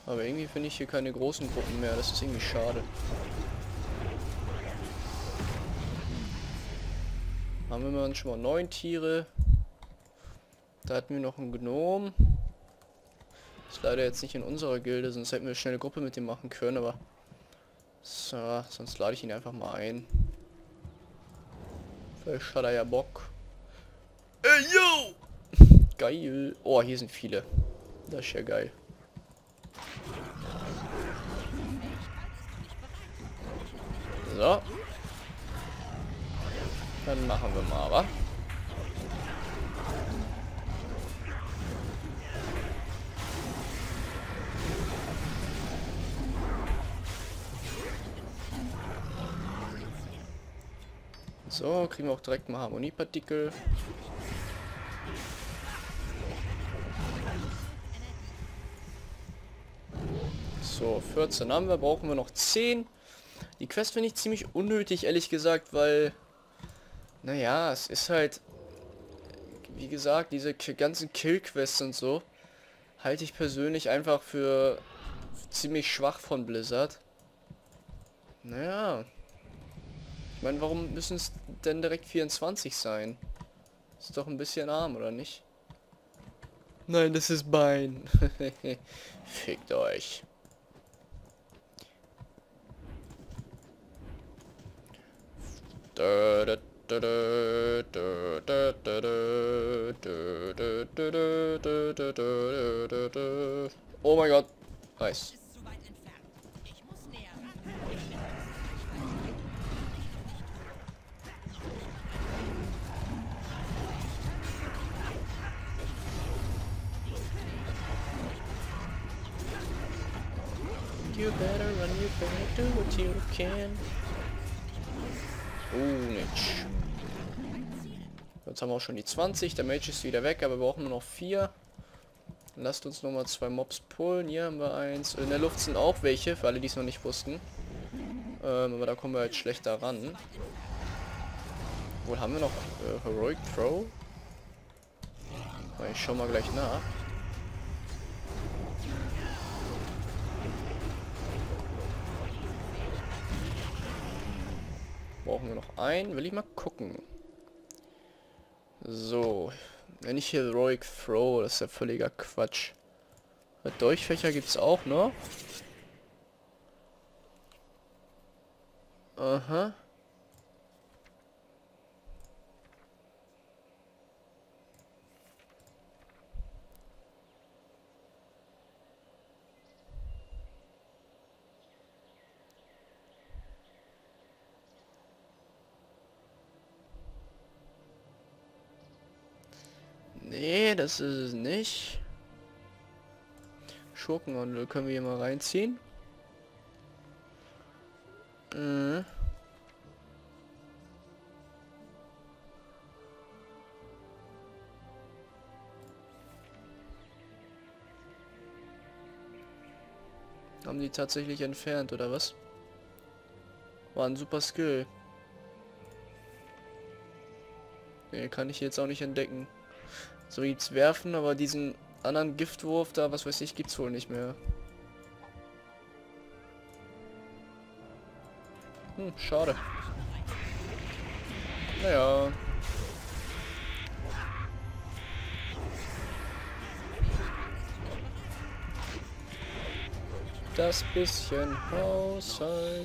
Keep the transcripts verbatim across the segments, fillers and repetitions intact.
Aber irgendwie finde ich hier keine großen Gruppen mehr. Das ist irgendwie schade. Haben wir mal schon mal neun Tiere. Da hatten wir noch einen Gnom. Ist leider jetzt nicht in unserer Gilde, sonst hätten wir schnell eine Gruppe mit dem machen können, aber so, sonst lade ich ihn einfach mal ein. Vielleicht hat er ja Bock. Ey, yo! Geil. Oh, hier sind viele. Das ist ja geil. So. Dann machen wir mal, wa? So, kriegen wir auch direkt mal Harmoniepartikel. So, vierzehn haben wir, brauchen wir noch zehn. Die Quest finde ich ziemlich unnötig, ehrlich gesagt, weil... Naja, es ist halt... Wie gesagt, diese ganzen Kill-Quests und so... halte ich persönlich einfach für ziemlich schwach von Blizzard. Naja... Ich meine, warum müssen es denn direkt vierundzwanzig sein? Ist doch ein bisschen arm, oder nicht? Nein, das ist Bein. Fickt euch. Oh mein Gott. Nice. You better run, you better do what you can. Oh, nicht. Jetzt haben wir auch schon die zwanzig. Der Mage ist wieder weg, aber wir brauchen nur noch vier. Lasst uns nochmal zwei Mobs pullen. Hier haben wir eins. In der Luft sind auch welche, für alle, die es noch nicht wussten. Ähm, aber da kommen wir halt schlechter ran. Wohl haben wir noch äh, Heroic Throw? Ich schau mal gleich nach. Brauchen wir noch einen? Will ich mal gucken. So. Wenn ich hier Heroic Throw, das ist ja völliger Quatsch. Durchfächer gibt es auch noch. Aha. Nee, das ist es nicht. Schurkenhandel können wir hier mal reinziehen. Mhm. Haben die tatsächlich entfernt, oder was? War ein super Skill. Den kann ich jetzt auch nicht entdecken. So gibt's werfen, aber diesen anderen Giftwurf da, was weiß ich, gibt's wohl nicht mehr. Hm, schade. Naja. Das bisschen Haushalt.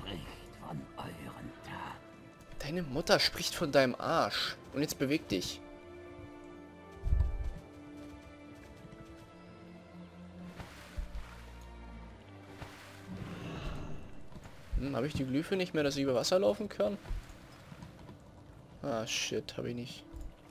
Deine Mutter spricht von deinem Arsch. Und jetzt beweg dich. Hm, habe ich die Glyphe nicht mehr, dass ich über Wasser laufen kann? Ah, shit, habe ich nicht.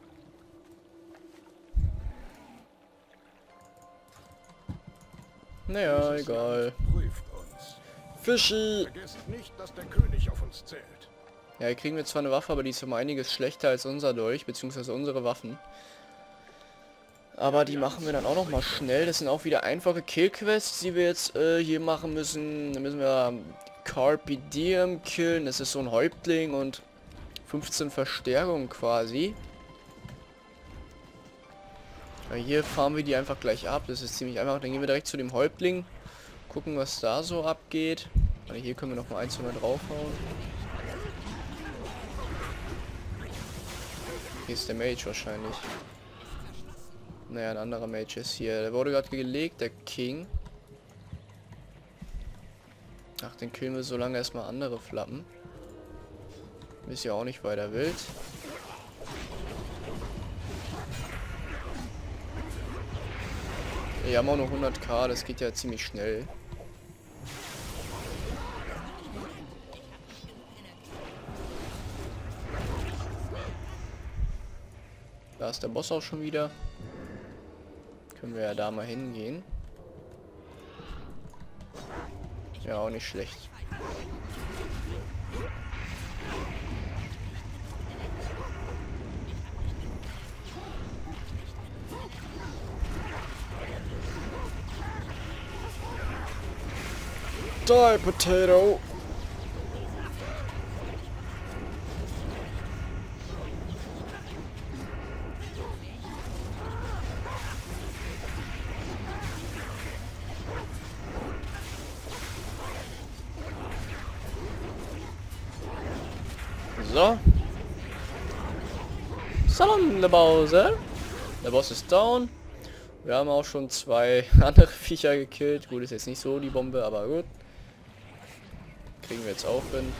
Naja, egal. Fischi! Vergesst nicht, dass der König auf uns zählt. Ja, hier kriegen wir zwar eine Waffe, aber die ist um einiges schlechter als unser Dolch, beziehungsweise unsere Waffen. Aber die machen wir dann auch noch mal schnell. Das sind auch wieder einfache Killquests, die wir jetzt äh, hier machen müssen. Da müssen wir Carpe Diem killen. Das ist so ein Häuptling und fünfzehn Verstärkungen quasi. Ja, hier fahren wir die einfach gleich ab. Das ist ziemlich einfach. Dann gehen wir direkt zu dem Häuptling. Gucken, was da so abgeht. Also hier können wir noch mal ein, zwei Mal draufhauen. Hier ist der Mage wahrscheinlich. Naja, ein anderer Mage ist hier. Der wurde gerade gelegt, der King. Ach, den killen wir so lange erstmal andere Flappen. Ist ja auch nicht weiter wild. Wir haben auch nur hunderttausend, das geht ja ziemlich schnell. Da ist der Boss auch schon wieder. Können wir ja da mal hingehen. Ja, auch nicht schlecht. Die, Potato! So. Salam, der Bowser. Der Boss ist down. Wir haben auch schon zwei andere Viecher gekillt. Gut, ist jetzt nicht so die Bombe, aber gut. Kriegen wir jetzt auch hin.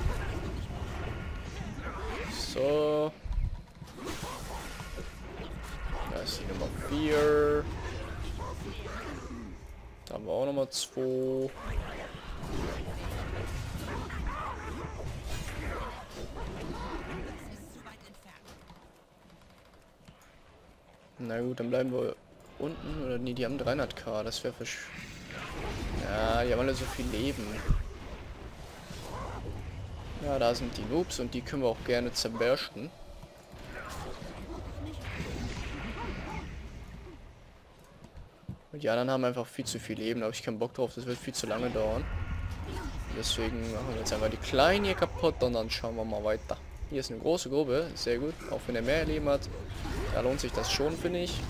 So. Da ist die Nummer vier. Da haben wir auch Nummer zwei. Na gut, dann bleiben wir unten. Oder nee, die haben dreihunderttausend. Das wäre versch... Ja, die haben alle so viel Leben. Ja, da sind die Noobs und die können wir auch gerne zerbersten. Und die anderen haben einfach viel zu viel Leben, da habe ich keinen Bock drauf, das wird viel zu lange dauern. Deswegen machen wir jetzt einfach die Kleinen hier kaputt und dann schauen wir mal weiter. Hier ist eine große Grube, sehr gut, auch wenn er mehr Leben hat. Da lohnt sich das schon, finde ich.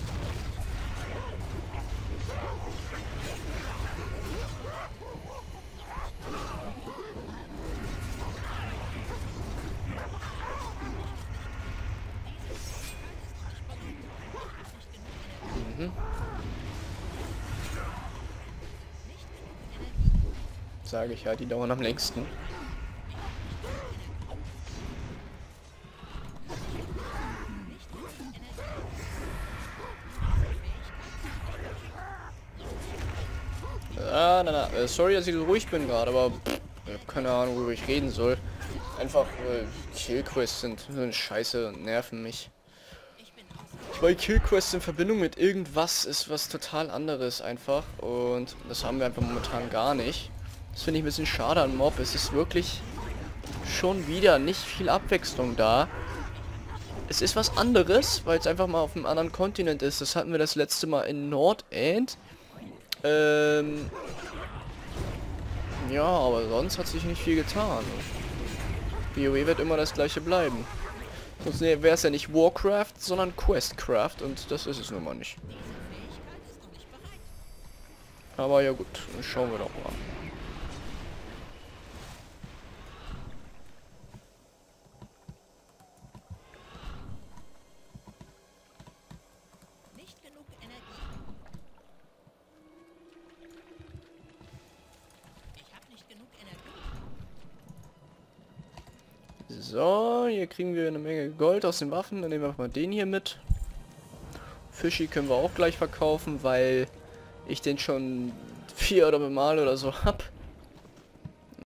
Mhm. Sage ich ja, die dauern am längsten. Ah, na, na. Sorry, dass ich so ruhig bin gerade, aber pff, ich habe keine Ahnung, worüber ich reden soll. Einfach äh, Killquests sind so eine Scheiße und nerven mich. Weil Killquests in Verbindung mit irgendwas ist was total anderes einfach und das haben wir einfach momentan gar nicht. Das finde ich ein bisschen schade an Mob. Es ist wirklich schon wieder nicht viel Abwechslung da. Es ist was anderes, weil es einfach mal auf einem anderen Kontinent ist. Das hatten wir das letzte Mal in Nordend. Ähm ja, aber sonst hat sich nicht viel getan. WoW wird immer das gleiche bleiben. Sonst wäre es ja nicht Warcraft, sondern Questcraft und das ist es nun mal nicht. Aber ja gut, dann schauen wir doch mal. So, hier kriegen wir eine Menge Gold aus den Waffen. Dann nehmen wir mal den hier mit. Fischi können wir auch gleich verkaufen, weil ich den schon vier oder mal oder so hab.